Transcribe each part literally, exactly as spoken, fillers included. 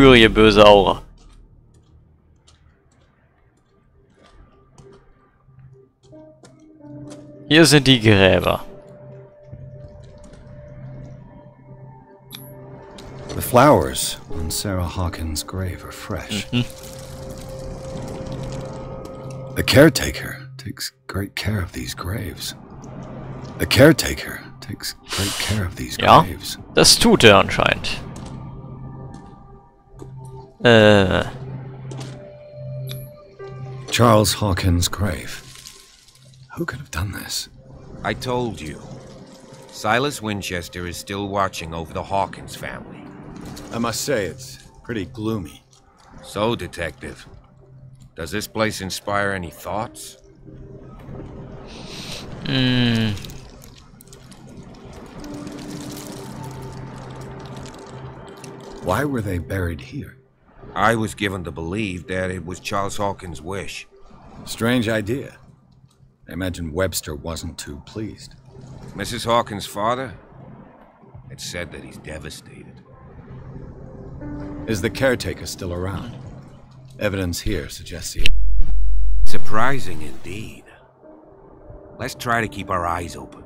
spüre hier böse Aura. Hier sind die Gräber. The flowers on Sarah Hawkins' grave are fresh. Mhm. The caretaker takes great care of these graves. The caretaker takes great care of these Ja, graves. das tut er anscheinend. Äh. Charles Hawkins' grave. Who could have done this? I told you. Silas Winchester is still watching over the Hawkins family. I must say, it's pretty gloomy. So, Detective, does this place inspire any thoughts? Mh. Why were they buried here? I was given to believe that it was Charles Hawkins' wish. Strange idea. I imagine Webster wasn't too pleased. Missus Hawkins' father? It's said that he's devastated. Is the caretaker still around? Evidence here suggests he... Surprising indeed. Let's try to keep our eyes open.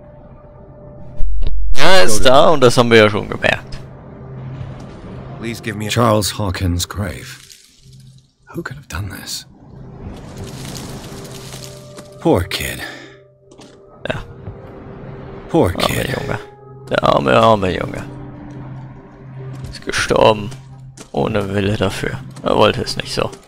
Er ist da und das haben wir ja schon gemerkt. Please give me a... Charles Hawkins' grave. Who could have done this? Poor kid. Ja. Poor Arme kid. Junge. Der arme, arme Junge. Ist gestorben. Ohne Wille dafür. Er wollte es nicht so.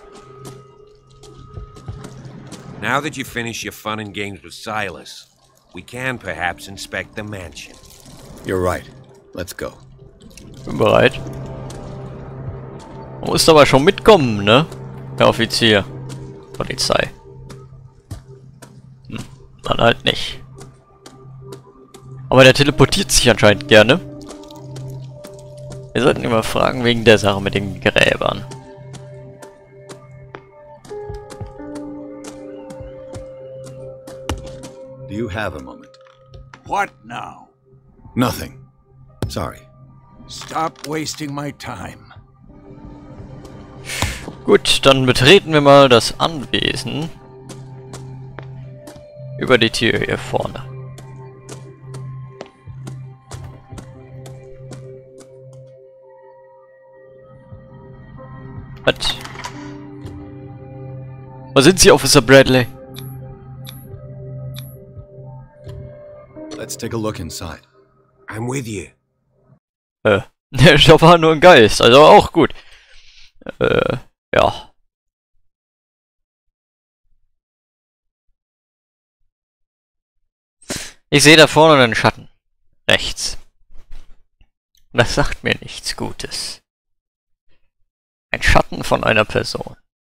Now that you finish your fun and games with Silas, we can perhaps inspect the mansion. You're right. Let's go. Bin bereit. Man muss aber schon mitkommen, ne? Herr Offizier. Polizei. Hm, dann halt nicht. Aber der teleportiert sich anscheinend gerne. Wir sollten ihn mal fragen wegen der Sache mit den Gräbern. Do you have a moment? What now? Nothing. Sorry. Stop wasting my time. Gut, dann betreten wir mal das Anwesen. Über die Tür hier vorne. Was? Wo sind Sie, Officer Bradley? Let's take a look inside. I'm with you. Äh, der Stoff war nur ein Geist, also auch gut. Äh, ja. Ich sehe da vorne einen Schatten. Rechts. Das sagt mir nichts Gutes. Ein Schatten von einer Person.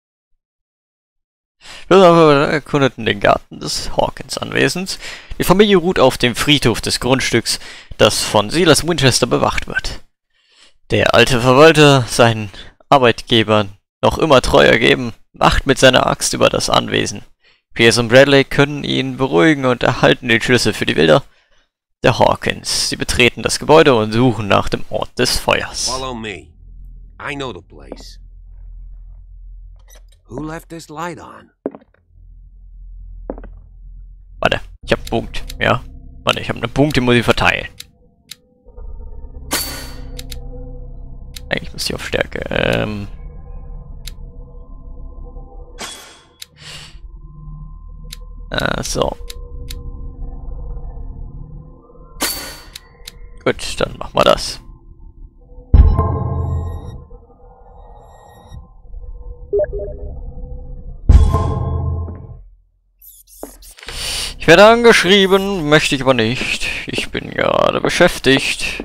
Wir erkundeten den Garten des Hawkins-Anwesens. Die Familie ruht auf dem Friedhof des Grundstücks, das von Silas Winchester bewacht wird. Der alte Verwalter, seinen Arbeitgebern noch immer treu ergeben, wacht mit seiner Axt über das Anwesen. Pierce und Bradley können ihn beruhigen und erhalten den Schlüssel für die Villa der Hawkins. Sie betreten das Gebäude und suchen nach dem Ort des Feuers. Follow me. I know the place. Who left this light on? Warte, ich hab einen Punkt, ja? Warte, ich hab einen Punkt, den muss ich verteilen. Eigentlich muss ich auf Stärke, ähm... Äh, so. Gut, dann machen wir das. Ich werde angeschrieben, möchte ich aber nicht. Ich bin gerade beschäftigt.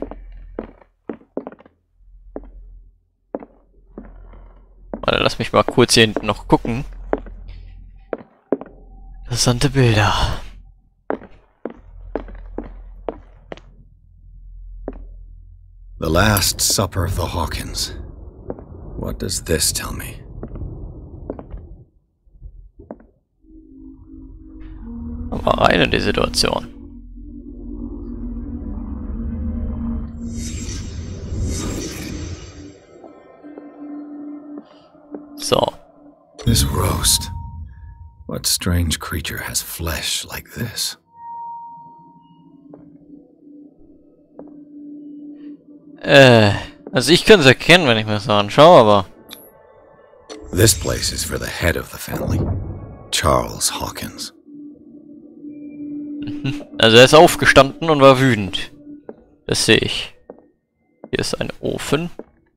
Warte, lass mich mal kurz hier hinten noch gucken. Interessante Bilder. The Last Supper of the Hawkins. What does this tell me? Aber rein in die Situation. So. This roast. What strange creature has flesh like this? Äh, also ich kann es erkennen, wenn ich mir das so anschaue, aber... This place is for the head of the family, Charles Hawkins. Also er ist aufgestanden und war wütend. Das sehe ich. Hier ist ein Ofen.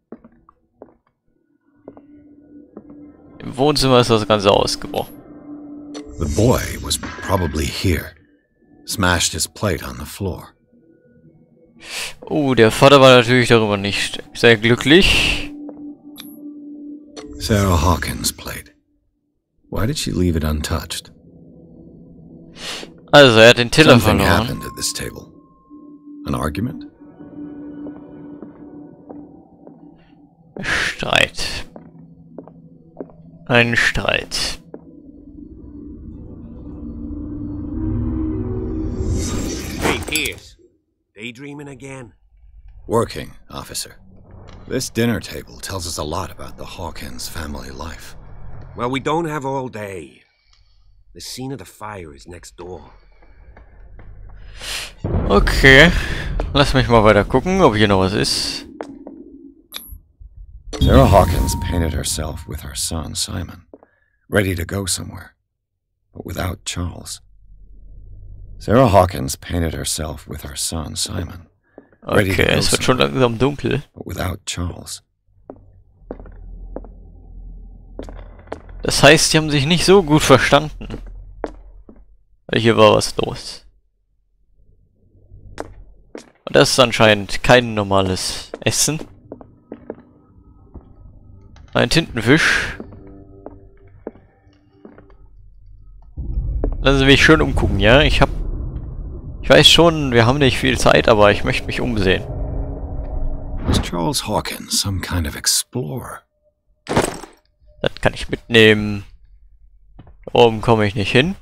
Im Wohnzimmer ist das Ganze ausgebrochen. The boy was probably here. Smashed his plate on the floor. Oh, der Vater war natürlich darüber nicht sehr glücklich. Sarah Hawkins' plate. Why did she leave it untouched? Also, er hat den Teller Something verloren. happened at this table. An argument? Streit. Ein Streit. Hey, Pierce. Daydreaming again? Working, officer. This dinner table tells us a lot about the Hawkins family life. Well, we don't have all day. The scene of the fire is next door. Okay. Lass mich mal weiter gucken, ob hier noch was ist. Sarah Hawkins painted herself with her son, Simon, ready to go somewhere, but without Charles. Sarah Hawkins painted herself with her son, Simon, ready to Okay, go es wird schon somewhere, langsam dunkel. but without Charles. Das heißt, die haben sich nicht so gut verstanden. Weil hier war was los. Und das ist anscheinend kein normales Essen. Ein Tintenfisch. Lassen Sie mich schön umgucken, ja? Ich hab... Ich weiß schon, wir haben nicht viel Zeit, aber ich möchte mich umsehen. Was Charles Hawkins some kind of explorer? Das kann ich mitnehmen. Da oben komme ich nicht hin.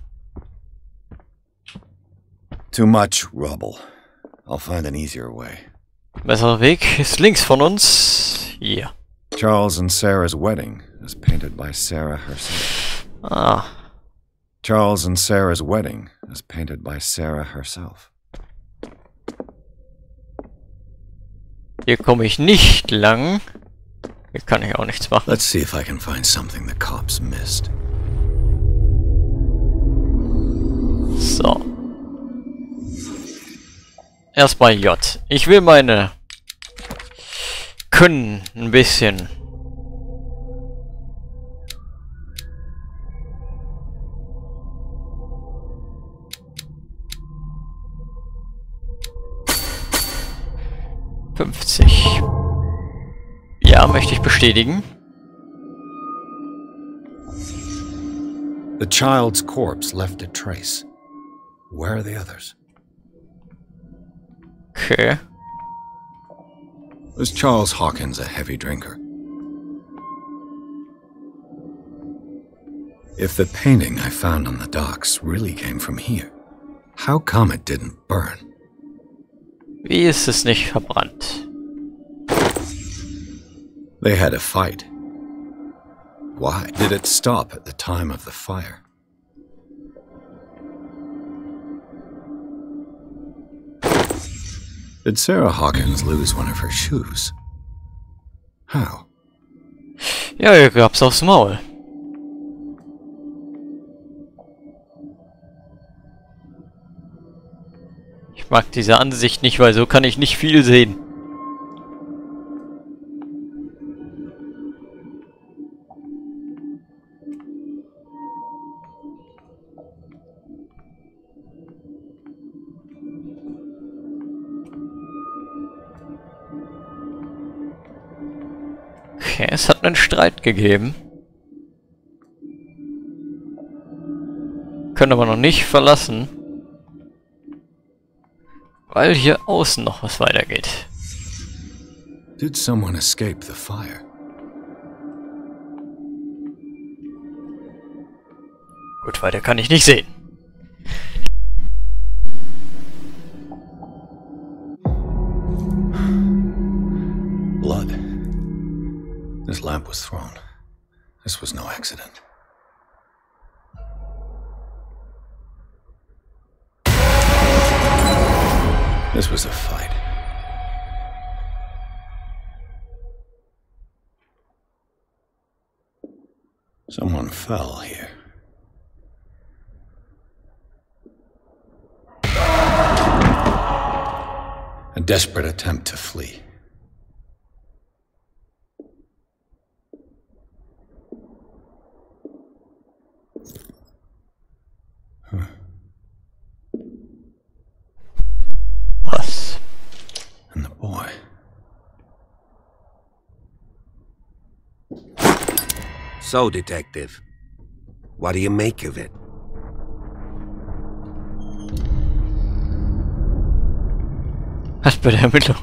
Too much rubble. I'll find an easier way. Besserer Weg ist links von uns. Hier. Charles and Sarah's wedding is painted by Sarah herself. Ah. Charles and Sarah's wedding is painted by Sarah herself. Hier komme ich nicht lang. Hier kann ich auch nichts machen. Let's see if I can find something the cops missed. So. Erstmal J. Ich will meine Können ein bisschen fünfzig. Ja, möchte ich bestätigen. The child's corpse left a trace. Where are the others? Okay. Was Charles Hawkins a heavy drinker? If the painting I found on the docks really came from here, how come it didn't burn? Wie ist es nicht verbrannt? They had a fight. Why? Did it stop at the time of the fire? Did Sarah Hawkins lose one of her shoes? How? Ja, hier gab's aufs Maul. Ich mag diese Ansicht nicht, weil so kann ich nicht viel sehen. Okay, es hat einen Streit gegeben. Können aber noch nicht verlassen. Weil hier außen noch was weitergeht. Did someone escape the fire? Gut, weiter kann ich nicht sehen. Blood. This lamp was thrown. This was no accident. This was a fight. Someone fell here. A desperate attempt to flee. Huh. Was? And the boy. So, Detective, what do you make of it? Was bei der Ermittlung?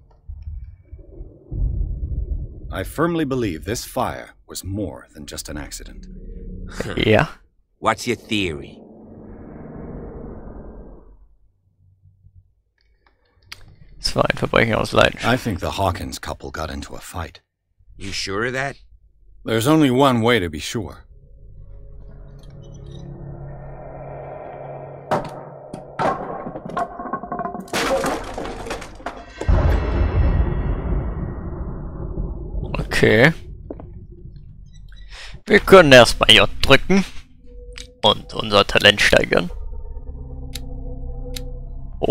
I firmly believe this fire was more than just an accident. Ja. What's your theory? Es war ein Verbrechen aus Leidenschaft. I think the Hawkins couple got into a fight. You sure of that? There's only one way to be sure. Okay. Wir können erstmal J drücken und unser Talent steigern. Oh.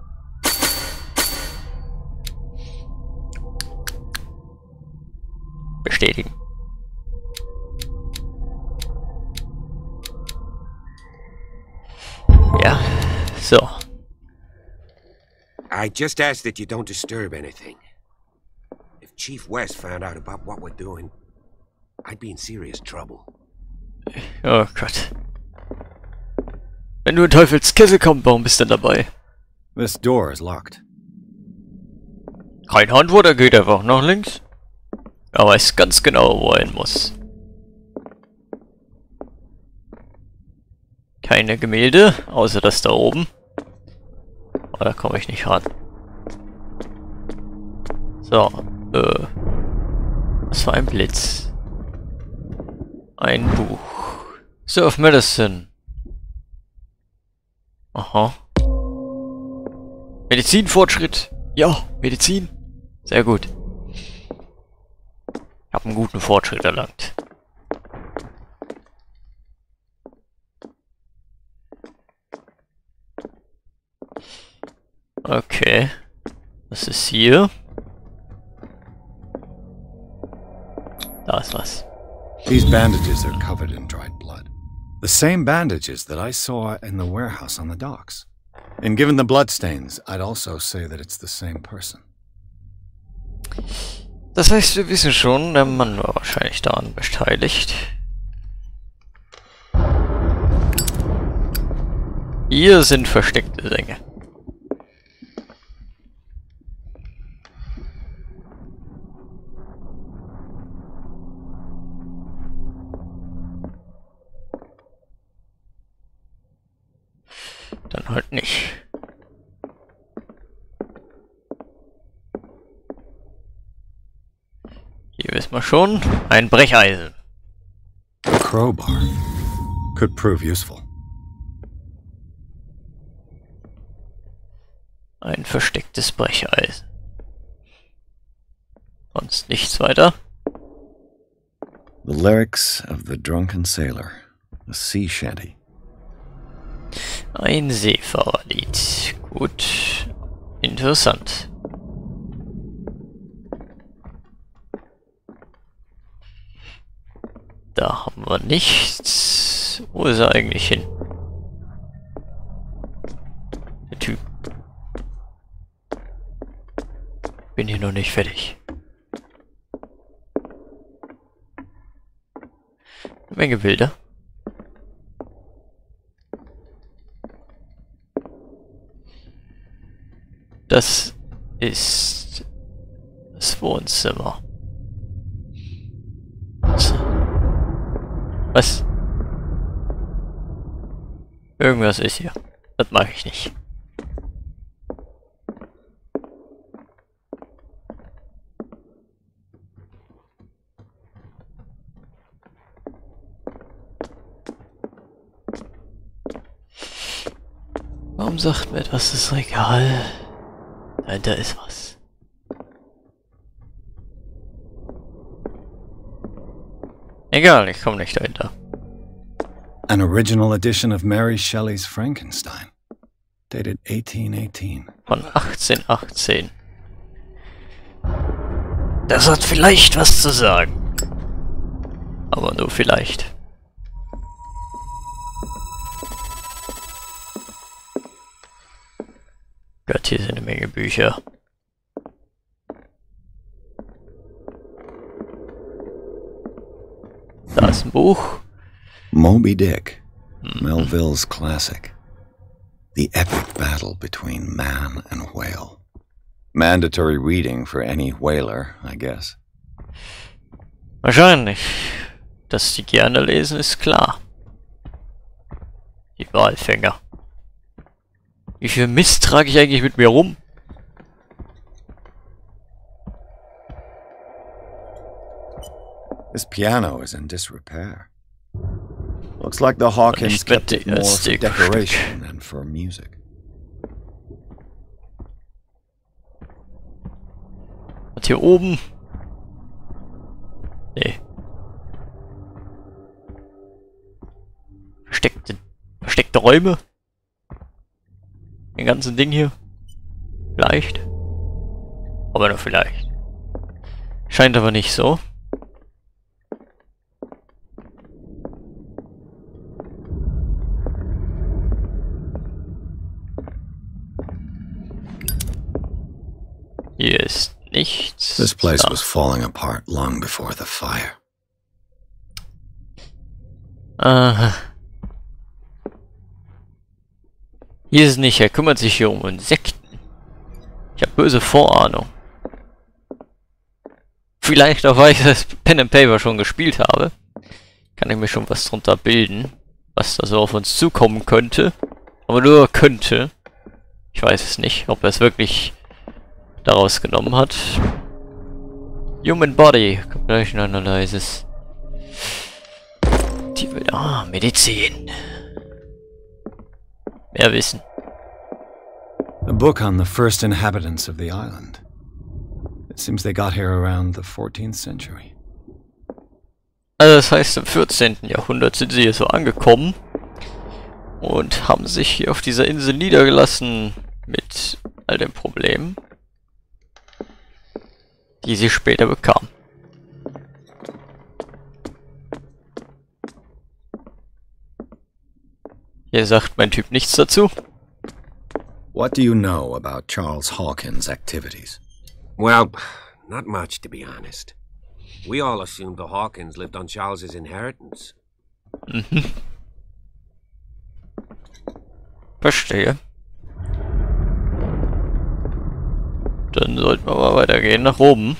Bestätigen. Ja, so. I just ask that you don't disturb anything. If Chief West found out about what we're doing, I'd be in serious trouble. Oh Gott. Wenn du in Teufels Kessel kommst, warum bist du denn dabei? This door is locked. Keine Antwort, er geht einfach nach links. Er weiß ganz genau, wo er hin muss. Keine Gemälde, außer das da oben. Oh, da komme ich nicht ran. So, äh. Was war ein Blitz? Ein Buch. Surf Medicine. Aha. Medizinfortschritt. Ja, Medizin. Sehr gut. Ich habe einen guten Fortschritt erlangt. Okay. Was ist hier? Da ist was. These bandages are covered in dried blood. The same bandages that I saw in the warehouse on the docks. And given the bloodstains, I'd also say that it's the same person. Das heißt, wir wissen schon, der Mann war wahrscheinlich daran beteiligt. Hier sind versteckte Dinge. Dann halt nicht. Hier wissen wir schon, ein Brecheisen. A crowbar could prove useful. Ein verstecktes Brecheisen. Sonst nichts weiter. The lyrics of the drunken sailor, a sea shanty. Ein Seefahrerlied. Gut. Interessant. Da haben wir nichts. Wo ist er eigentlich hin? Der Typ. Bin hier noch nicht fertig. Eine Menge Bilder. Das ist das Wohnzimmer. Was? Irgendwas ist hier. Das mag ich nicht. Warum sagt mir etwas das Regal? Nein, da ist was. Egal, ich komme nicht dahinter. An original edition of Mary Shelley's Frankenstein, dated eighteen eighteen. Von achtzehnhundertachtzehn. Das hat vielleicht was zu sagen. Aber nur vielleicht. Gott, hier sind eine Menge Bücher. Da ist ein Buch. Moby Dick, Melville's classic. The epic battle between man and whale. Mandatory reading for any whaler, I guess. Wahrscheinlich. Dass die gerne lesen, ist klar. Die Walfänger. Wie viel Mist trage ich eigentlich mit mir rum? This piano is in disrepair. Looks like the Hawkins Nicht kept mit it more for Stück. decoration than for music. Und hier oben? Nee. Versteckte, versteckte Räume? Den ganzen Ding hier? Vielleicht. Aber nur vielleicht. Scheint aber nicht so. Hier ist nichts. This place Da. was falling apart long before the fire. Aha. Hier ist nicht, er kümmert sich hier um Insekten. Ich habe böse Vorahnung. Vielleicht auch, weil ich das Pen and Paper schon gespielt habe, kann ich mir schon was drunter bilden, was da so auf uns zukommen könnte. Aber nur könnte. Ich weiß es nicht, ob er es wirklich daraus genommen hat. Human Body, Compilation Analysis. Die will. Ah, Medizin. Mehr Wissen. A book on the first inhabitants of the island. It seems they got here around the fourteenth century. Also das heißt, im vierzehnten Jahrhundert sind sie hier so angekommen und haben sich hier auf dieser Insel niedergelassen mit all den Problemen, die sie später bekamen. Hier sagt mein Typ nichts dazu. What do you know about Charles Hawkins' activities? Well, not much, to be honest. We all assumed the Hawkins lived on Charles's inheritance. Mhm. Verstehe. Dann sollten wir mal weitergehen nach oben.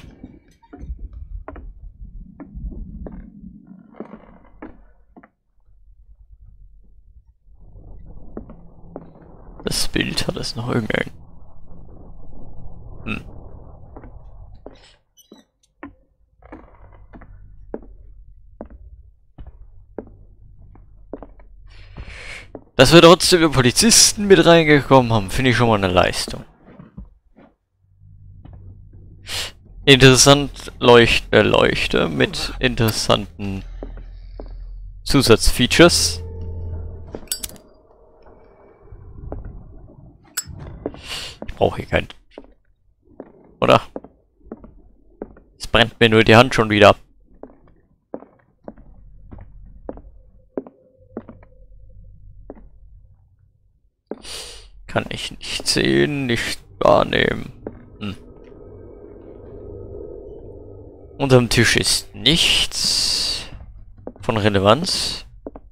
Das Bild hat es noch irgendein. Hm. Dass wir trotzdem die Polizisten mit reingekommen haben, finde ich schon mal eine Leistung. Interessant leuchtende Leuchte mit interessanten Zusatzfeatures. Ich brauche hier kein... Oder? Es brennt mir nur die Hand schon wieder ab. Kann ich nicht sehen, nicht wahrnehmen. Hm. Unterm Tisch ist nichts von Relevanz.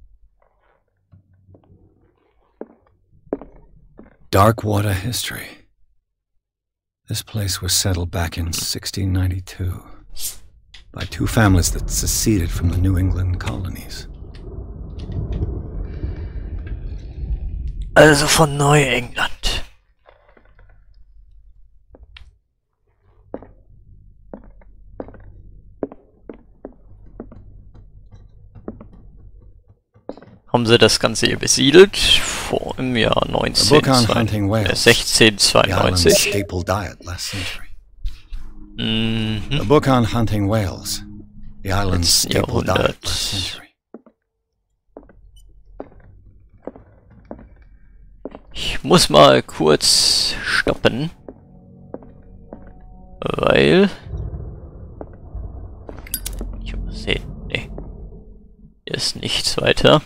Darkwater history. This place was settled back in sixteen ninety-two by two families that seceded from the New England colonies. Also von Neuengland. haben sie das Ganze hier besiedelt, vor im Jahr sechzehnhundertzweiundneunzig. staple diet last century. Mhm. A book on hunting whales. The island's Letzten staple diet Jahrhundert. last century. Ich muss mal kurz stoppen. Weil... Ich muss sehen. Nee. Hier ist nichts weiter.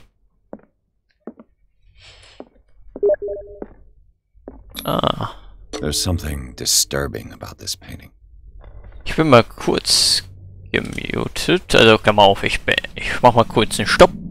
Ah. There's something disturbing about this painting. Ich bin mal kurz gemutet. Also, Klammer auf, ich, ich mach mal kurz einen Stopp.